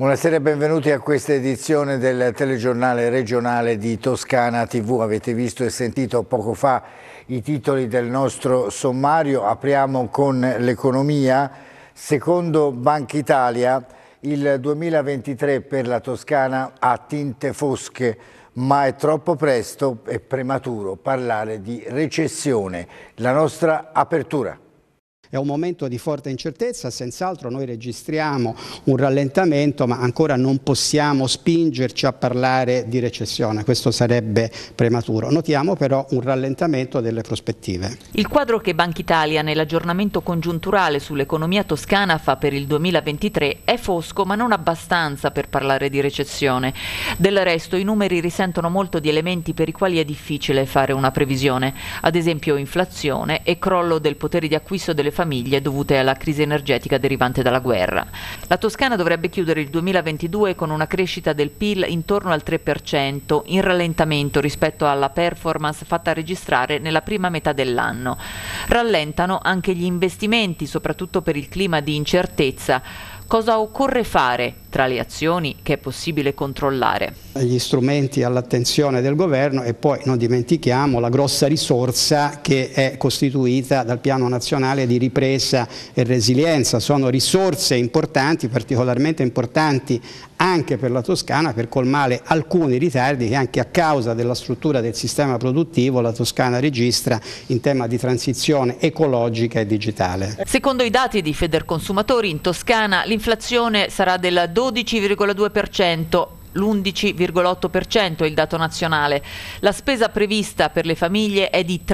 Buonasera e benvenuti a questa edizione del telegiornale regionale di Toscana TV. Avete visto e sentito poco fa i titoli del nostro sommario. Apriamo con l'economia. Secondo Banca Italia, il 2023 per la Toscana ha tinte fosche, ma è troppo presto e prematuro parlare di recessione. La nostra apertura. È un momento di forte incertezza, senz'altro noi registriamo un rallentamento, ma ancora non possiamo spingerci a parlare di recessione, questo sarebbe prematuro. Notiamo però un rallentamento delle prospettive. Il quadro che Banca Italia nell'aggiornamento congiunturale sull'economia toscana fa per il 2023 è fosco, ma non abbastanza per parlare di recessione. Del resto i numeri risentono molto di elementi per i quali è difficile fare una previsione, ad esempio inflazione e crollo del potere di acquisto delle famiglie dovute alla crisi energetica derivante dalla guerra. La Toscana dovrebbe chiudere il 2022 con una crescita del PIL intorno al 3%, in rallentamento rispetto alla performance fatta registrare nella prima metà dell'anno. Rallentano anche gli investimenti, soprattutto per il clima di incertezza. Cosa occorre fare tra le azioni che è possibile controllare? Gli strumenti all'attenzione del governo e poi non dimentichiamo la grossa risorsa che è costituita dal Piano Nazionale di Ripresa e Resilienza. Sono risorse importanti, particolarmente importanti anche per la Toscana, per colmare alcuni ritardi che anche a causa della struttura del sistema produttivo la Toscana registra in tema di transizione ecologica e digitale. Secondo i dati di Federconsumatori in Toscana l'inflazione sarà del 12,2%. L'11,8% è il dato nazionale. La spesa prevista per le famiglie è di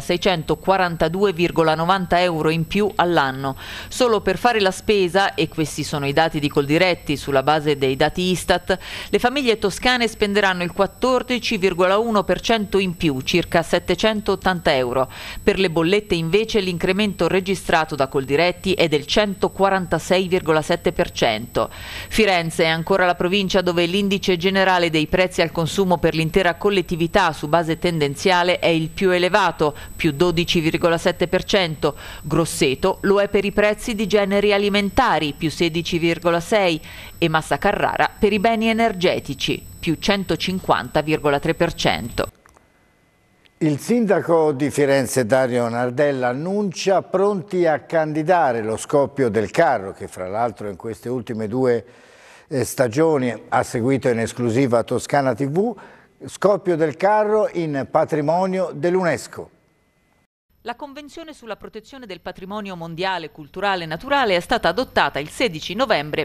3.642,90 euro in più all'anno. Solo per fare la spesa, e questi sono i dati di Coldiretti sulla base dei dati Istat, le famiglie toscane spenderanno il 14,1% in più, circa 780 euro. Per le bollette invece l'incremento registrato da Coldiretti è del 146,7%. Firenze è ancora la provincia dove l'indice generale dei prezzi al consumo per l'intera collettività su base tendenziale è il più elevato, più 12,7%. Grosseto lo è per i prezzi di generi alimentari, più 16,6%, e Massa Carrara per i beni energetici, più 150,3%. Il sindaco di Firenze Dario Nardella annuncia pronti a candidare lo scoppio del carro, che fra l'altro in queste ultime due stagioni ha seguito in esclusiva Toscana TV, scoppio del carro in patrimonio dell'UNESCO. La Convenzione sulla protezione del patrimonio mondiale, culturale e naturale è stata adottata il 16 novembre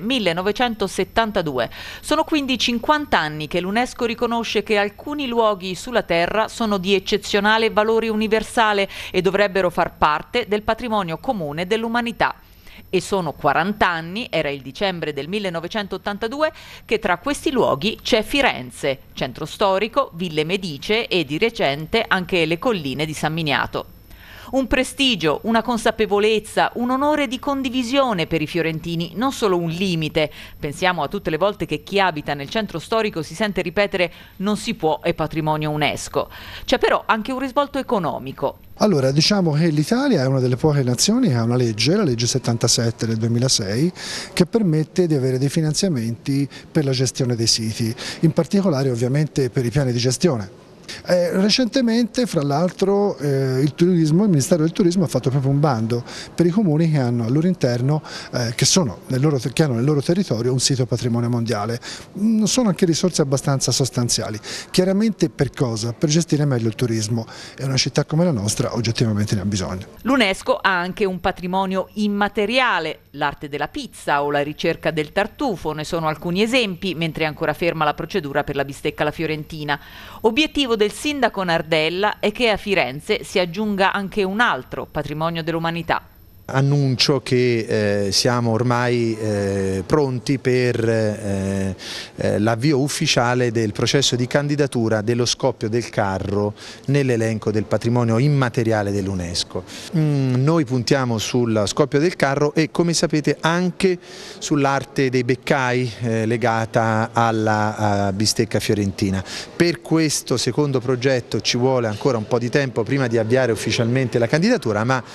1972. Sono quindi 50 anni che l'UNESCO riconosce che alcuni luoghi sulla Terra sono di eccezionale valore universale e dovrebbero far parte del patrimonio comune dell'umanità. E sono 40 anni, era il dicembre del 1982, che tra questi luoghi c'è Firenze, centro storico, ville medicee e di recente anche le colline di San Miniato. Un prestigio, una consapevolezza, un onore di condivisione per i fiorentini, non solo un limite. Pensiamo a tutte le volte che chi abita nel centro storico si sente ripetere non si può, è patrimonio UNESCO. C'è però anche un risvolto economico. Allora, diciamo che l'Italia è una delle poche nazioni che ha una legge, la legge 77 del 2006, che permette di avere dei finanziamenti per la gestione dei siti, in particolare ovviamente per i piani di gestione. Recentemente, fra l'altro, il Ministero del Turismo ha fatto proprio un bando per i comuni che hanno al loro interno, che hanno nel loro territorio un sito patrimonio mondiale. Sono anche risorse abbastanza sostanziali. Chiaramente per cosa? Per gestire meglio il turismo, e una città come la nostra oggettivamente ne ha bisogno. L'UNESCO ha anche un patrimonio immateriale, l'arte della pizza o la ricerca del tartufo, ne sono alcuni esempi, mentre è ancora ferma la procedura per la bistecca alla fiorentina. Obiettivo del sindaco Nardella è che a Firenze si aggiunga anche un altro patrimonio dell'umanità. Annuncio che siamo ormai pronti per l'avvio ufficiale del processo di candidatura dello scoppio del carro nell'elenco del patrimonio immateriale dell'UNESCO. Noi puntiamo sul scoppio del carro e, come sapete, anche sull'arte dei beccai legata alla bistecca fiorentina. Per questo secondo progetto ci vuole ancora un po' di tempo prima di avviare ufficialmente la candidatura, ma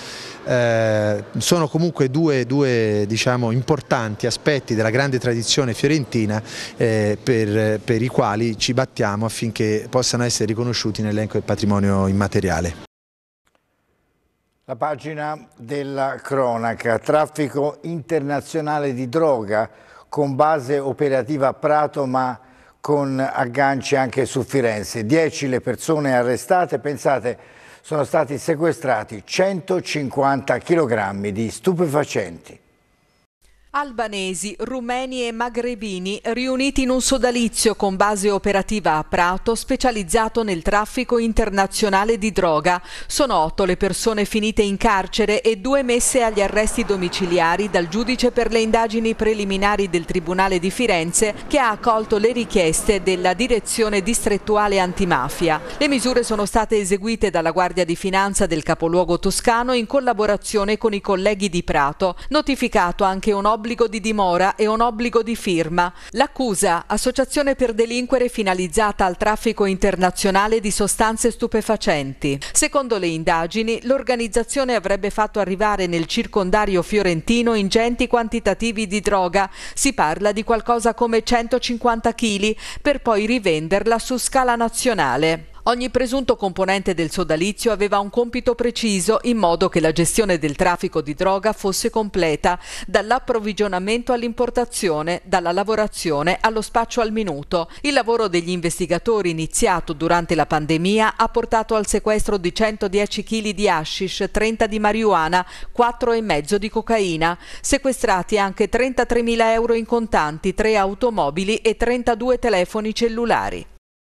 sono comunque due diciamo, importanti aspetti della grande tradizione fiorentina per i quali ci battiamo affinché possano essere riconosciuti nell'elenco del patrimonio immateriale. La pagina della cronaca: traffico internazionale di droga con base operativa a Prato ma con agganci anche su Firenze. 10 le persone arrestate, pensate, sono stati sequestrati 150 kg di stupefacenti. Albanesi, rumeni e magrebini riuniti in un sodalizio con base operativa a Prato specializzato nel traffico internazionale di droga. Sono 8 le persone finite in carcere e 2 messe agli arresti domiciliari dal giudice per le indagini preliminari del Tribunale di Firenze, che ha accolto le richieste della Direzione Distrettuale Antimafia. Le misure sono state eseguite dalla Guardia di Finanza del capoluogo toscano in collaborazione con i colleghi di Prato. Notificato anche un obbligo di dimora e un obbligo di firma. L'accusa: associazione per delinquere finalizzata al traffico internazionale di sostanze stupefacenti. Secondo le indagini, l'organizzazione avrebbe fatto arrivare nel circondario fiorentino ingenti quantitativi di droga, si parla di qualcosa come 150 kg, per poi rivenderla su scala nazionale. Ogni presunto componente del sodalizio aveva un compito preciso, in modo che la gestione del traffico di droga fosse completa, dall'approvvigionamento all'importazione, dalla lavorazione allo spaccio al minuto. Il lavoro degli investigatori, iniziato durante la pandemia, ha portato al sequestro di 110 kg di hashish, 30 di marijuana, 4,5 di cocaina. Sequestrati anche 33.000 euro in contanti, 3 automobili e 32 telefoni cellulari.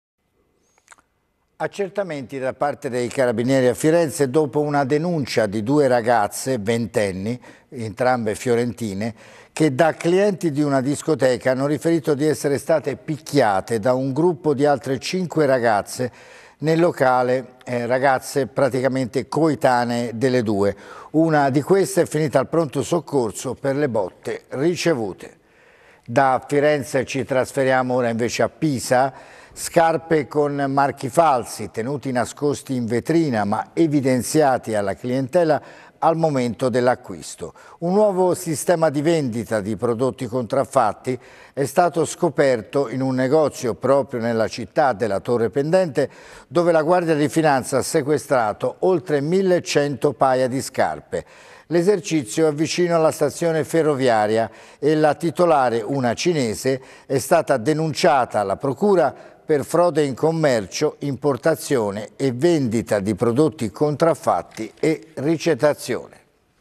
Accertamenti da parte dei carabinieri a Firenze dopo una denuncia di 2 ragazze ventenni, entrambe fiorentine, che da clienti di una discoteca hanno riferito di essere state picchiate da un gruppo di altre 5 ragazze nel locale, ragazze praticamente coetanee delle 2. Una di queste è finita al pronto soccorso per le botte ricevute. Da Firenze ci trasferiamo ora invece a Pisa. Scarpe con marchi falsi, tenuti nascosti in vetrina ma evidenziati alla clientela al momento dell'acquisto. Un nuovo sistema di vendita di prodotti contraffatti è stato scoperto in un negozio proprio nella città della Torre Pendente, dove la Guardia di Finanza ha sequestrato oltre 1.100 paia di scarpe. L'esercizio è vicino alla stazione ferroviaria e la titolare, una cinese, è stata denunciata alla procura per frode in commercio, importazione e vendita di prodotti contraffatti e ricettazione.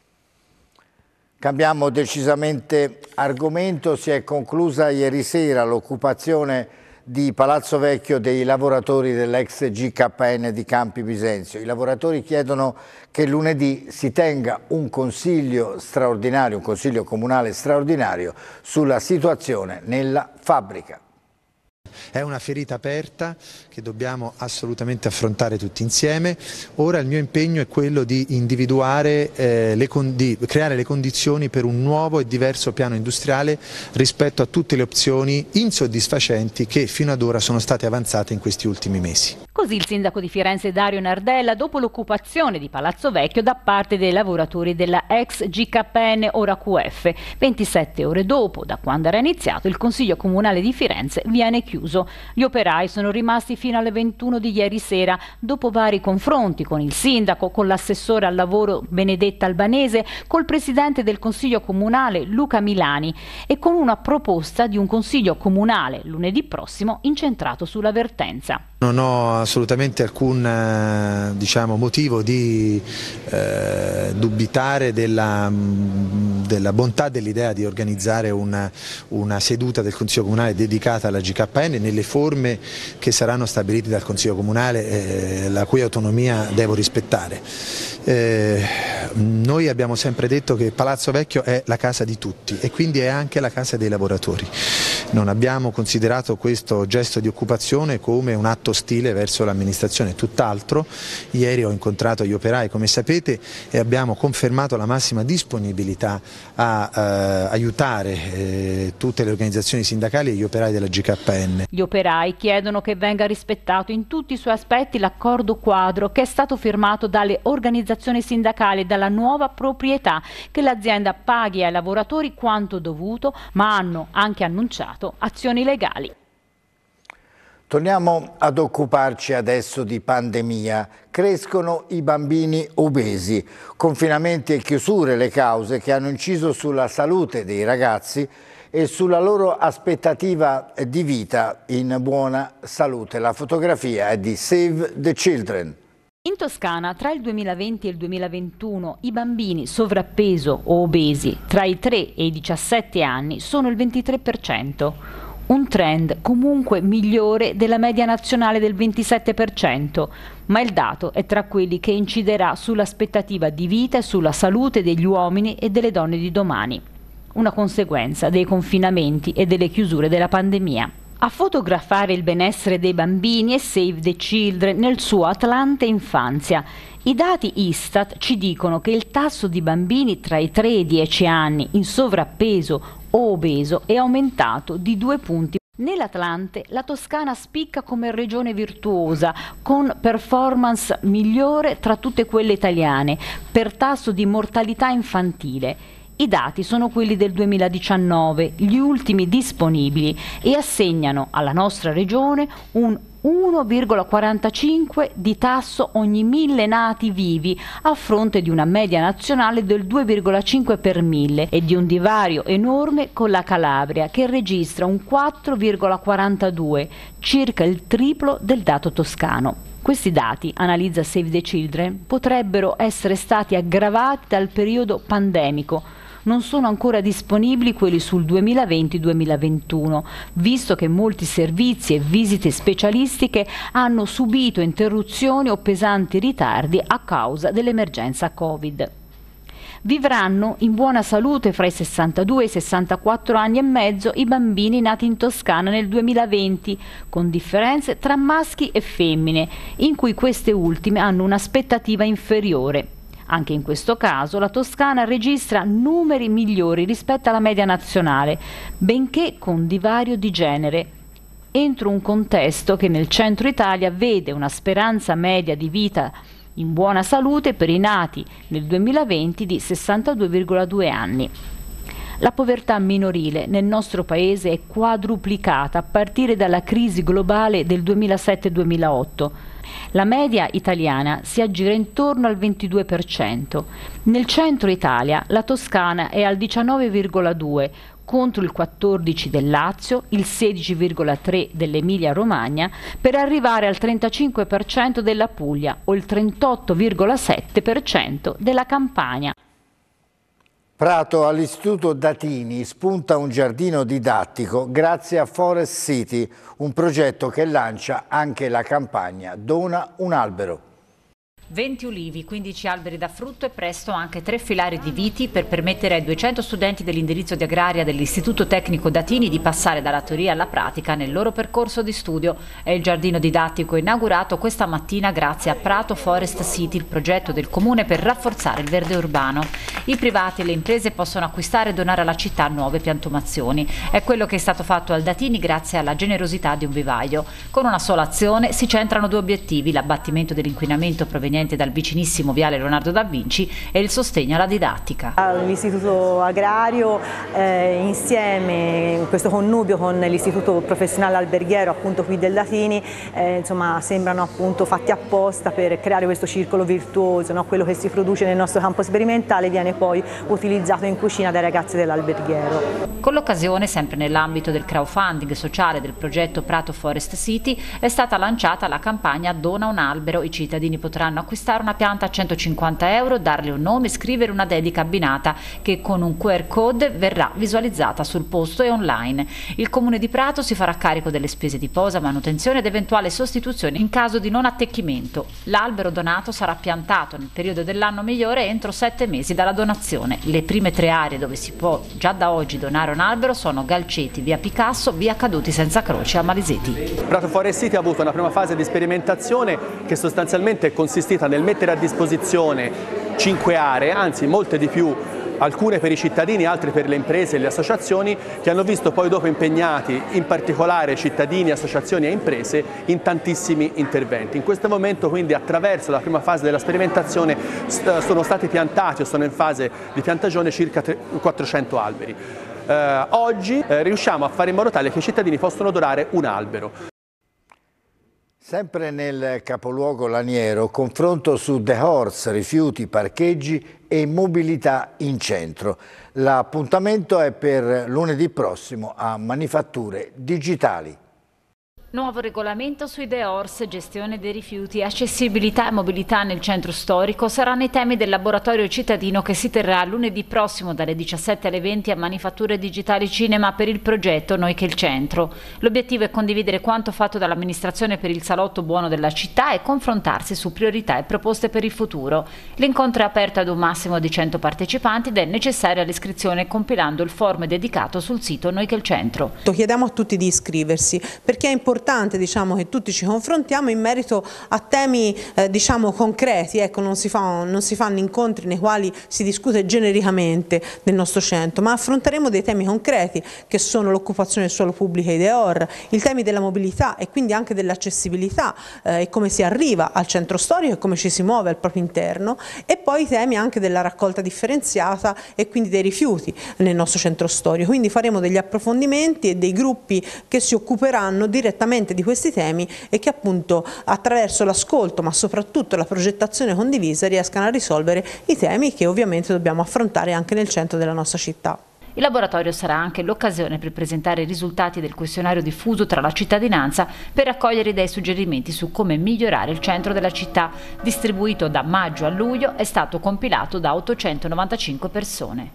Cambiamo decisamente argomento. Si è conclusa ieri sera l'occupazione di Palazzo Vecchio dei lavoratori dell'ex GKN di Campi Bisenzio. I lavoratori chiedono che lunedì si tenga un consiglio straordinario, un consiglio comunale straordinario sulla situazione nella fabbrica. È una ferita aperta che dobbiamo assolutamente affrontare tutti insieme. Ora il mio impegno è quello di individuare, di creare le condizioni per un nuovo e diverso piano industriale rispetto a tutte le opzioni insoddisfacenti che fino ad ora sono state avanzate in questi ultimi mesi. Così il sindaco di Firenze Dario Nardella dopo l'occupazione di Palazzo Vecchio da parte dei lavoratori della ex GKN ora QF. 27 ore dopo, da quando era iniziato, il Consiglio Comunale di Firenze viene chiuso. Gli operai sono rimasti fino alle 21 di ieri sera, dopo vari confronti con il sindaco, con l'assessore al lavoro Benedetta Albanese, col presidente del Consiglio Comunale Luca Milani e con una proposta di un Consiglio Comunale lunedì prossimo incentrato sulla vertenza. Non ho assolutamente alcun motivo di dubitare della bontà dell'idea di organizzare una seduta del Consiglio Comunale dedicata alla GKN nelle forme che saranno stabilite dal Consiglio Comunale, la cui autonomia devo rispettare. Noi abbiamo sempre detto che Palazzo Vecchio è la casa di tutti e quindi è anche la casa dei lavoratori. Non abbiamo considerato questo gesto di occupazione come un atto ostile verso l'amministrazione, tutt'altro. Ieri ho incontrato gli operai, come sapete, e abbiamo confermato la massima disponibilità a aiutare tutte le organizzazioni sindacali e gli operai della GKN. Gli operai chiedono che venga rispettato in tutti i suoi aspetti l'accordo quadro che è stato firmato dalle organizzazioni sindacali e dalla nuova proprietà, che l'azienda paghi ai lavoratori quanto dovuto, ma hanno anche annunciato azioni legali. Torniamo ad occuparci adesso di pandemia. Crescono i bambini obesi, confinamenti e chiusure le cause che hanno inciso sulla salute dei ragazzi e sulla loro aspettativa di vita in buona salute. La fotografia è di Save the Children. In Toscana tra il 2020 e il 2021 i bambini sovrappeso o obesi tra i 3 e i 17 anni sono il 23%, un trend comunque migliore della media nazionale del 27%, ma il dato è tra quelli che inciderà sull'aspettativa di vita e sulla salute degli uomini e delle donne di domani, una conseguenza dei confinamenti e delle chiusure della pandemia. A fotografare il benessere dei bambini è Save the Children nel suo Atlante Infanzia. I dati Istat ci dicono che il tasso di bambini tra i 3 e i 10 anni in sovrappeso o obeso è aumentato di 2 punti. Nell'Atlante la Toscana spicca come regione virtuosa, con performance migliore tra tutte quelle italiane per tasso di mortalità infantile. I dati sono quelli del 2019, gli ultimi disponibili, e assegnano alla nostra regione un 1,45 di tasso ogni 1000 nati vivi, a fronte di una media nazionale del 2,5 per 1000 e di un divario enorme con la Calabria, che registra un 4,42, circa il triplo del dato toscano. Questi dati, analizza Save the Children, potrebbero essere stati aggravati dal periodo pandemico. Non sono ancora disponibili quelli sul 2020-2021, visto che molti servizi e visite specialistiche hanno subito interruzioni o pesanti ritardi a causa dell'emergenza Covid. Vivranno in buona salute fra i 62 e i 64 anni e mezzo i bambini nati in Toscana nel 2020, con differenze tra maschi e femmine, in cui queste ultime hanno un'aspettativa inferiore. Anche in questo caso la Toscana registra numeri migliori rispetto alla media nazionale, benché con divario di genere, entro un contesto che nel centro Italia vede una speranza media di vita in buona salute per i nati nel 2020 di 62,2 anni. La povertà minorile nel nostro paese è quadruplicata a partire dalla crisi globale del 2007-2008. La media italiana si aggira intorno al 22%. Nel centro Italia la Toscana è al 19,2%, contro il 14% del Lazio, il 16,3% dell'Emilia Romagna, per arrivare al 35% della Puglia o il 38,7% della Campania. Prato, all'Istituto Datini spunta un giardino didattico grazie a Forest City, un progetto che lancia anche la campagna Dona un albero. 20 ulivi, 15 alberi da frutto e presto anche 3 filari di viti per permettere ai 200 studenti dell'indirizzo di agraria dell'Istituto Tecnico Datini di passare dalla teoria alla pratica nel loro percorso di studio. È il giardino didattico inaugurato questa mattina grazie a Prato Forest City, il progetto del comune per rafforzare il verde urbano. I privati e le imprese possono acquistare e donare alla città nuove piantumazioni. È quello che è stato fatto al Datini grazie alla generosità di un vivaio. Con una sola azione si centrano 2 obiettivi: l'abbattimento dell'inquinamento proveniente dal vicinissimo viale Leonardo da Vinci e il sostegno alla didattica. L'Istituto Agrario insieme in questo connubio con l'Istituto Professionale Alberghiero appunto qui del Datini insomma sembrano appunto fatti apposta per creare questo circolo virtuoso, no? Quello che si produce nel nostro campo sperimentale viene poi utilizzato in cucina dai ragazzi dell'alberghiero. Con l'occasione, sempre nell'ambito del crowdfunding sociale del progetto Prato Forest City, è stata lanciata la campagna Dona un albero. I cittadini potranno acquistare una pianta a 150 euro, darle un nome, scrivere una dedica abbinata che con un QR code verrà visualizzata sul posto e online. Il Comune di Prato si farà carico delle spese di posa, manutenzione ed eventuale sostituzione in caso di non attecchimento. L'albero donato sarà piantato nel periodo dell'anno migliore entro 7 mesi dalla donazione. Le prime 3 aree dove si può già da oggi donare un albero sono Galceti, via Picasso, via Caduti Senza Croce a Maliseti. Prato Forest City ha avuto una prima fase di sperimentazione che sostanzialmente è consistita nel mettere a disposizione 5 aree, anzi molte di più, alcune per i cittadini, altre per le imprese e le associazioni, che hanno visto poi dopo impegnati in particolare cittadini, associazioni e imprese in tantissimi interventi. In questo momento quindi attraverso la prima fase della sperimentazione sono stati piantati o sono in fase di piantagione circa 400 alberi. Oggi riusciamo a fare in modo tale che i cittadini possano donare un albero. Sempre nel capoluogo Laniero, confronto su The Horse, rifiuti, parcheggi e mobilità in centro. L'appuntamento è per lunedì prossimo a Manifatture Digitali. Nuovo regolamento sui The Horse, gestione dei rifiuti, accessibilità e mobilità nel centro storico saranno i temi del laboratorio cittadino che si terrà lunedì prossimo dalle 17 alle 20 a Manifatture Digitali Cinema per il progetto Noi che il centro. L'obiettivo è condividere quanto fatto dall'amministrazione per il salotto buono della città e confrontarsi su priorità e proposte per il futuro. L'incontro è aperto ad un massimo di 100 partecipanti ed è necessaria l'iscrizione compilando il form dedicato sul sito Noi che il centro. Chiediamo a tutti di iscriversi perché è importante che tutti ci confrontiamo in merito a temi concreti. Ecco, non si fanno incontri nei quali si discute genericamente del nostro centro, ma affronteremo dei temi concreti che sono l'occupazione del suolo pubblico e i DEOR, i temi della mobilità e quindi anche dell'accessibilità e come si arriva al centro storico e come ci si muove al proprio interno, e poi i temi anche della raccolta differenziata e quindi dei rifiuti nel nostro centro storico. Quindi faremo degli approfondimenti e dei gruppi che si occuperanno direttamente di questi temi e che appunto attraverso l'ascolto ma soprattutto la progettazione condivisa riescano a risolvere i temi che ovviamente dobbiamo affrontare anche nel centro della nostra città. Il laboratorio sarà anche l'occasione per presentare i risultati del questionario diffuso tra la cittadinanza per raccogliere idee e suggerimenti su come migliorare il centro della città. Distribuito da maggio a luglio, è stato compilato da 895 persone.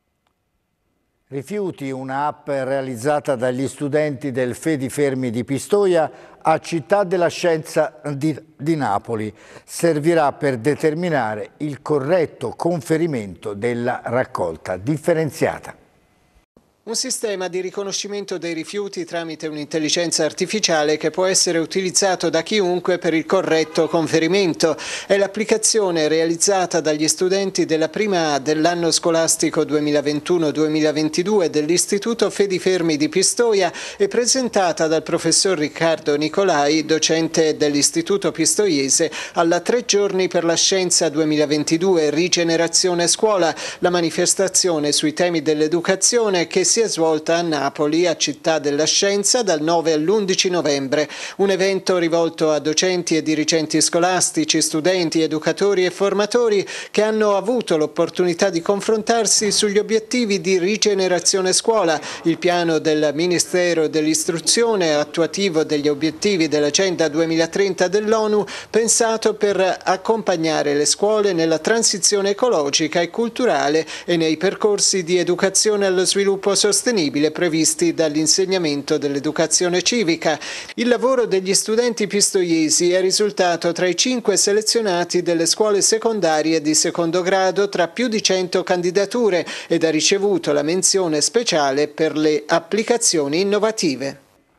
Rifiuti, un'app realizzata dagli studenti del Fedi Fermi di Pistoia a Città della Scienza di Napoli. Servirà per determinare il corretto conferimento della raccolta differenziata. Un sistema di riconoscimento dei rifiuti tramite un'intelligenza artificiale che può essere utilizzato da chiunque per il corretto conferimento. È l'applicazione realizzata dagli studenti della prima A dell'anno scolastico 2021-2022 dell'Istituto Fedi Fermi di Pistoia e presentata dal professor Riccardo Nicolai, docente dell'Istituto Pistoiese, alla 3 giorni per la scienza 2022 Rigenerazione Scuola, la manifestazione sui temi dell'educazione che si è svolta a Napoli, a Città della Scienza, dal 9 all'11 novembre. Un evento rivolto a docenti e dirigenti scolastici, studenti, educatori e formatori che hanno avuto l'opportunità di confrontarsi sugli obiettivi di Rigenerazione Scuola, il piano del Ministero dell'Istruzione attuativo degli obiettivi dell'Agenda 2030 dell'ONU, pensato per accompagnare le scuole nella transizione ecologica e culturale e nei percorsi di educazione allo sviluppo sostenibile previsti dall'insegnamento dell'educazione civica. Il lavoro degli studenti pistoiesi è risultato tra i 5 selezionati delle scuole secondarie di secondo grado tra più di 100 candidature ed ha ricevuto la menzione speciale per le applicazioni innovative.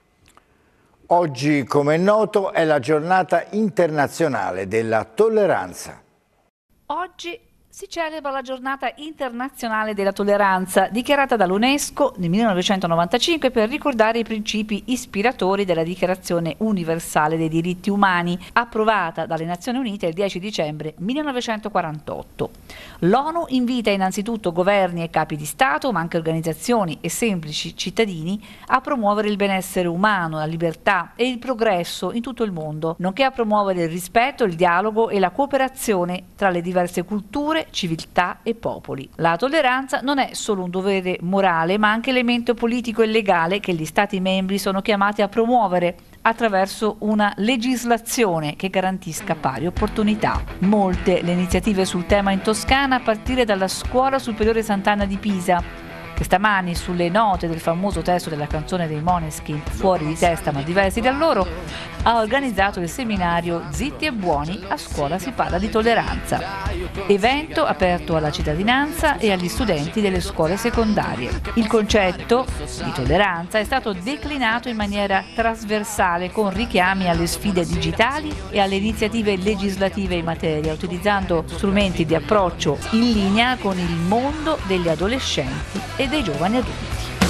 Oggi, come è noto, è la giornata internazionale della tolleranza. Oggi si celebra la giornata internazionale della tolleranza, dichiarata dall'UNESCO nel 1995 per ricordare i principi ispiratori della Dichiarazione Universale dei Diritti Umani, approvata dalle Nazioni Unite il 10 dicembre 1948. L'ONU invita innanzitutto governi e capi di Stato, ma anche organizzazioni e semplici cittadini, a promuovere il benessere umano, la libertà e il progresso in tutto il mondo, nonché a promuovere il rispetto, il dialogo e la cooperazione tra le diverse culture, civiltà e popoli. La tolleranza non è solo un dovere morale, ma anche elemento politico e legale che gli Stati membri sono chiamati a promuovere, attraverso una legislazione che garantisca pari opportunità. Molte le iniziative sul tema in Toscana, a partire dalla Scuola Superiore Sant'Anna di Pisa, che stamani sulle note del famoso testo della canzone dei Måneskin, Fuori di testa ma diversi da loro, ha organizzato il seminario Zitti e Buoni, a scuola si parla di tolleranza. Evento aperto alla cittadinanza e agli studenti delle scuole secondarie. Il concetto di tolleranza è stato declinato in maniera trasversale con richiami alle sfide digitali e alle iniziative legislative in materia, utilizzando strumenti di approccio in linea con il mondo degli adolescenti e dei giovani adulti.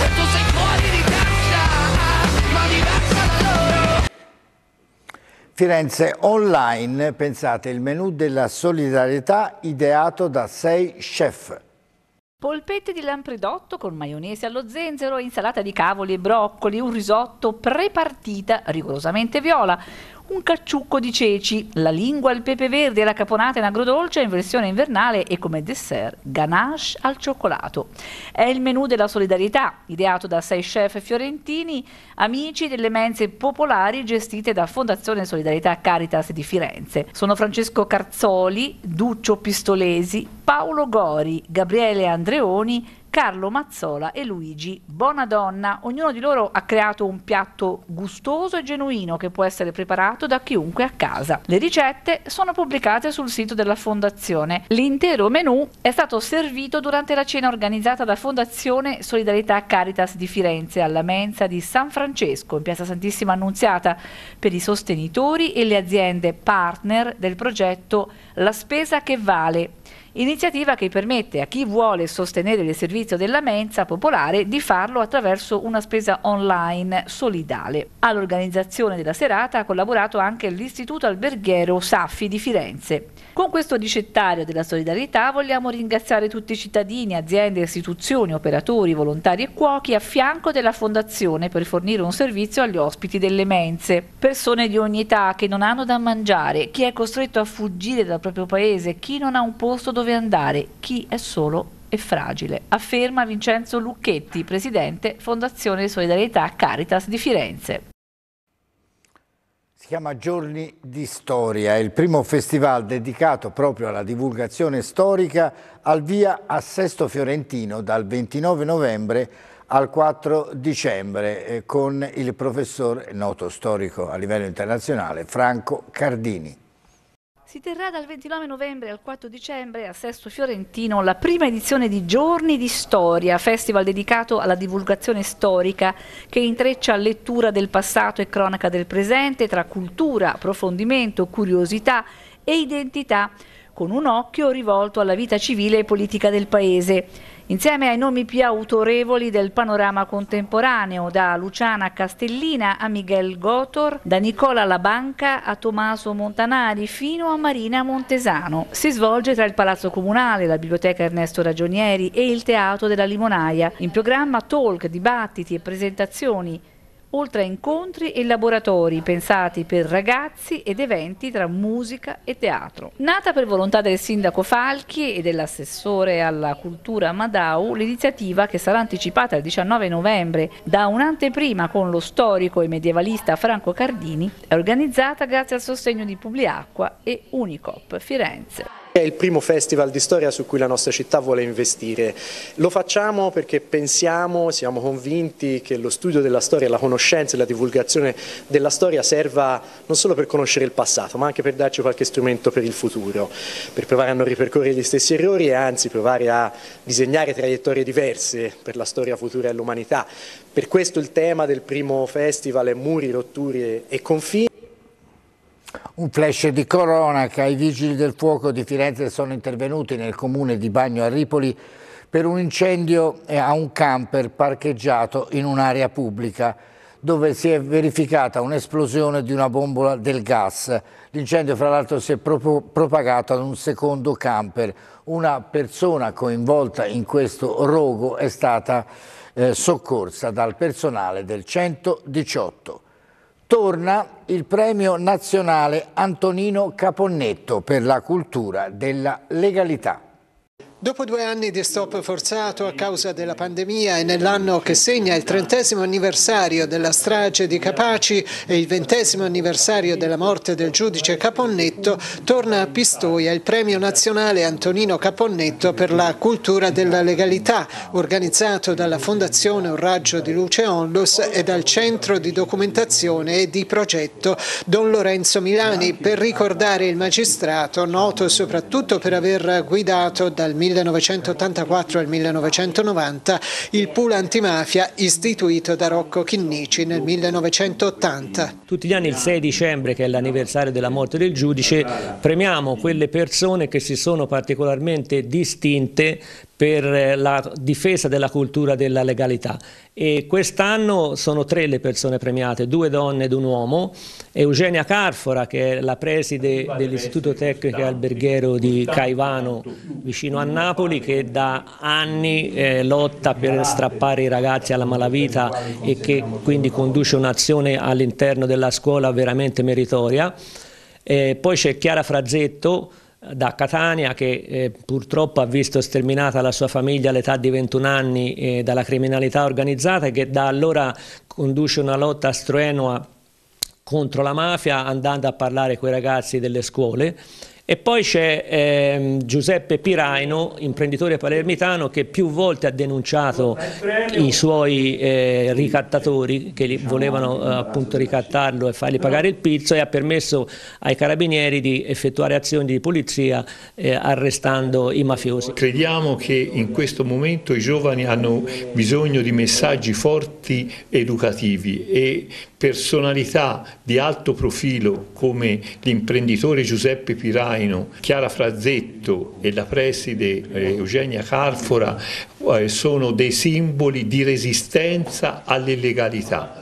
Firenze Online, pensate, il menù della solidarietà ideato da 6 chef. Polpette di lampredotto con maionese allo zenzero, insalata di cavoli e broccoli, un risotto prepartita rigorosamente viola, un cacciucco di ceci, la lingua al pepe verde e la caponata in agrodolce in versione invernale e come dessert ganache al cioccolato. È il menù della solidarietà, ideato da 6 chef fiorentini, amici delle mense popolari gestite da Fondazione Solidarietà Caritas di Firenze. Sono Francesco Carzoli, Duccio Pistolesi, Paolo Gori, Gabriele Andreoni, Carlo Mazzola e Luigi Bonadonna. Ognuno di loro ha creato un piatto gustoso e genuino che può essere preparato da chiunque a casa. Le ricette sono pubblicate sul sito della Fondazione. L'intero menù è stato servito durante la cena organizzata da Fondazione Solidarietà Caritas di Firenze alla mensa di San Francesco in Piazza Santissima Annunziata per i sostenitori e le aziende partner del progetto La Spesa che Vale. Iniziativa che permette a chi vuole sostenere il servizio della mensa popolare di farlo attraverso una spesa online solidale. All'organizzazione della serata ha collaborato anche l'Istituto Alberghiero Saffi di Firenze. Con questo ricettario della solidarietà vogliamo ringraziare tutti i cittadini, aziende, istituzioni, operatori, volontari e cuochi a fianco della Fondazione per fornire un servizio agli ospiti delle mense. Persone di ogni età che non hanno da mangiare, chi è costretto a fuggire dal proprio paese, chi non ha un posto dove andare, chi è solo e fragile, afferma Vincenzo Lucchetti, presidente Fondazione Solidarietà Caritas di Firenze. Si chiama Giorni di Storia, è il primo festival dedicato proprio alla divulgazione storica al via a Sesto Fiorentino dal 29 novembre al 4 dicembre con il professor, noto storico a livello internazionale, Franco Cardini. Si terrà dal 29 novembre al 4 dicembre a Sesto Fiorentino la prima edizione di Giorni di Storia, festival dedicato alla divulgazione storica che intreccia lettura del passato e cronaca del presente tra cultura, approfondimento, curiosità e identità, con un occhio rivolto alla vita civile e politica del Paese. Insieme ai nomi più autorevoli del panorama contemporaneo, da Luciana Castellina a Miguel Gotor, da Nicola Labanca a Tommaso Montanari fino a Marina Montesano. Si svolge tra il Palazzo Comunale, la Biblioteca Ernesto Ragionieri e il Teatro della Limonaia. In programma talk, dibattiti e presentazioni, oltre a incontri e laboratori pensati per ragazzi ed eventi tra musica e teatro. Nata per volontà del sindaco Falchi e dell'assessore alla cultura Madau, l'iniziativa, che sarà anticipata il 19 novembre da un'anteprima con lo storico e medievalista Franco Cardini, è organizzata grazie al sostegno di Publiacqua e Unicop Firenze. È il primo festival di storia su cui la nostra città vuole investire. Lo facciamo perché pensiamo, siamo convinti che lo studio della storia, la conoscenza e la divulgazione della storia serva non solo per conoscere il passato, ma anche per darci qualche strumento per il futuro, per provare a non ripercorrere gli stessi errori e anzi provare a disegnare traiettorie diverse per la storia futura dell'umanità. Per questo il tema del primo festival è muri, rotture e confini. Un flash di cronaca: i vigili del fuoco di Firenze sono intervenuti nel comune di Bagno a Ripoli per un incendio a un camper parcheggiato in un'area pubblica dove si è verificata un'esplosione di una bombola del gas. L'incendio fra l'altro si è propagato ad un secondo camper. Una persona coinvolta in questo rogo è stata soccorsa dal personale del 118. Torna il premio nazionale Antonino Caponnetto per la cultura della legalità. Dopo 2 anni di stop forzato a causa della pandemia e nell'anno che segna il 30° anniversario della strage di Capaci e il 20° anniversario della morte del giudice Caponnetto, torna a Pistoia il Premio Nazionale Antonino Caponnetto per la cultura della legalità, organizzato dalla Fondazione Un Raggio di Luce Onlus e dal Centro di Documentazione e di Progetto Don Lorenzo Milani, per ricordare il magistrato noto soprattutto per aver guidato dal 1984 al 1990 il pool antimafia istituito da Rocco Chinnici nel 1980. Tutti gli anni il 6 dicembre, che è l'anniversario della morte del giudice, premiamo quelle persone che si sono particolarmente distinte per la difesa della cultura della legalità, e quest'anno sono 3 le persone premiate, 2 donne ed un uomo. Eugenia Carfora, che è la preside dell'Istituto Tecnico Alberghiero di Caivano vicino a Napoli, che da anni lotta per strappare i ragazzi alla malavita e che quindi conduce un'azione all'interno della scuola veramente meritoria. Poi c'è Chiara Frazetto da Catania, che purtroppo ha visto sterminata la sua famiglia all'età di 21 anni dalla criminalità organizzata, e che da allora conduce una lotta strenua contro la mafia, andando a parlare con i ragazzi delle scuole. E poi c'è Giuseppe Piraino, imprenditore palermitano, che più volte ha denunciato i suoi ricattatori che volevano appunto ricattarlo e fargli pagare il pizzo, e ha permesso ai carabinieri di effettuare azioni di polizia arrestando i mafiosi. Crediamo che in questo momento i giovani hanno bisogno di messaggi forti educativi, e personalità di alto profilo come l'imprenditore Giuseppe Piraino, Chiara Frazetto e la preside Eugenia Carfora sono dei simboli di resistenza all'illegalità.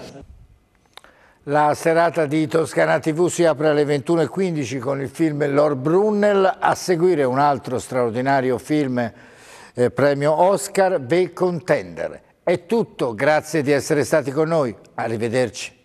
La serata di Toscana TV si apre alle 21:15 con il film Lord Brunel, a seguire un altro straordinario film premio Oscar, The Contender. È tutto, grazie di essere stati con noi, arrivederci.